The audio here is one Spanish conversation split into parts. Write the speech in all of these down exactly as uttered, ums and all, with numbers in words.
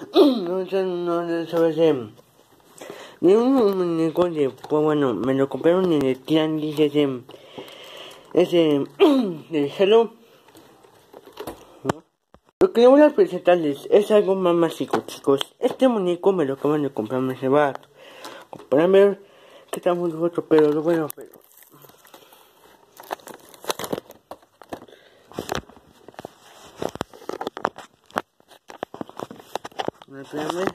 No sé, no sabes de... de un muñeco de... pues bueno, me lo compraron en el tianguis ese... ese... de Hello. ¿No? Lo que le voy a presentarles es algo más mágico, chicos. Este muñeco me lo acaban de comprar hace rato. Para ver que está muy roto, pero lo bueno, pero... Espérame.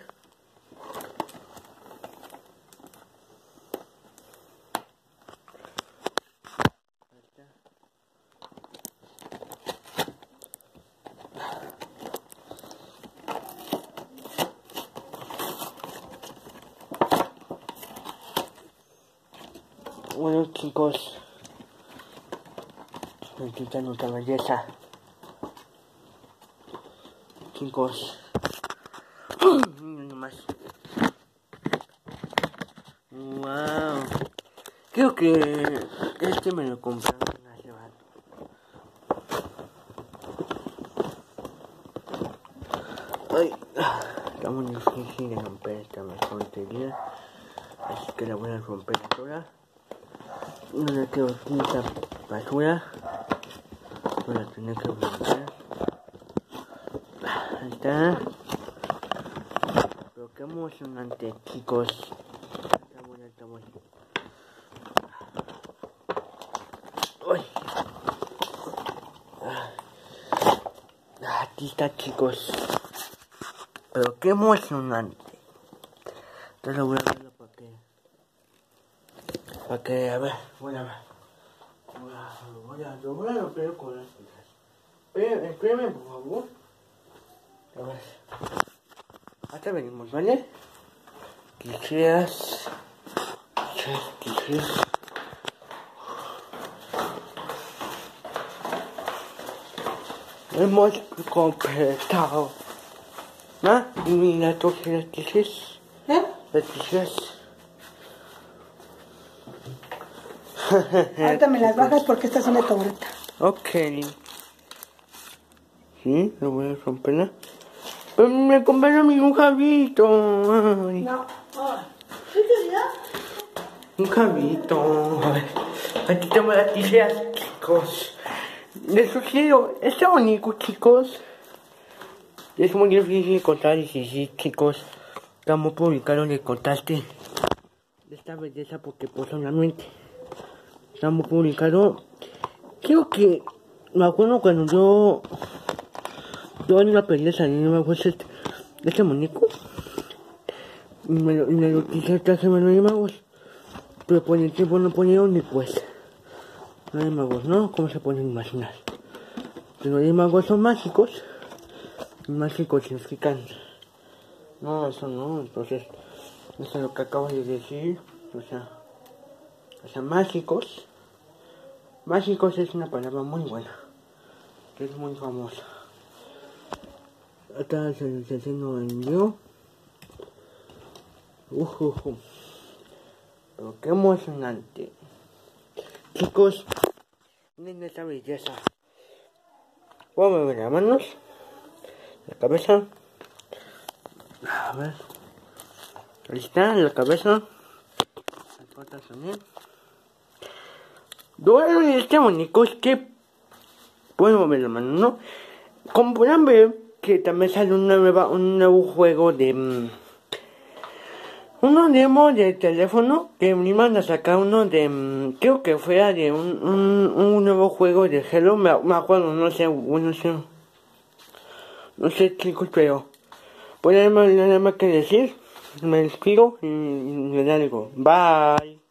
Bueno, chicos, aquí está nuestra belleza. Chicos, miren nomás. Wow, creo que este me lo compraron hace rato. Ay, está muy difícil de romper esta tontería, así que la voy a romper ahora. No le quiero esta basura, voy a tener que romper. Ahí está. Pero qué emocionante, chicos. Está buena, está buena. Uy. Aquí está, chicos. Pero qué emocionante. Entonces voy a verlo para que... Para que, a ver, voy a ver. Voy a, voy a, lo voy a romper con las cosas. Espérame, espérame, por favor. A ver. Hasta venimos, ¿vale? Tijeras. Tijeras, tijeras. Hemos completado. ¿Ah? Y mira, todas las tijeras. ¿Eh? Las tijeras. Ahorita me las bajas porque esta es una tableta. Ok. Sí, lo voy a romperla. Pero me compraron mi un jabito. Ay. No. ¿Qué querías? Un jabito. A ver. Aquí tengo las tijeras, chicos. Les sugiero, está bonito, chicos. Es muy difícil contar y sí, sí, chicos. Estamos publicando de contaste de esta belleza porque personalmente estamos publicando. Creo que me acuerdo cuando yo yo en una pelea salí, no me acuerdo este, este muñeco. Y me lo, y me lo quise traje me lo llamamos. Pero por el tiempo no ponieron ni pues. No hay magos, ¿no? ¿Cómo se pueden imaginar? Que los magos son mágicos. Y mágicos significan. No, eso no, entonces. Eso es lo que acabo de decir. O sea. O sea, mágicos. Mágicos es una palabra muy buena. Que es muy famosa. Acá se les enseño el mío. Uh, uh, uh. Pero qué emocionante. Chicos, miren esta belleza. Voy a mover las manos, la cabeza. A ver. Ahí está, la cabeza. Las patas también. Lo bueno de este muñeco es que puedo mover la mano, ¿no? Como podrán ver, que también sale una nueva, un nuevo juego de... Um, uno demo de teléfono que me iban a sacar uno de... Creo que fuera de un, un, un nuevo juego de Hello, me, me acuerdo, no sé, no sé. No sé, chicos, pero... Pues nada más, nada más que decir, me despido y, y me da algo. Bye.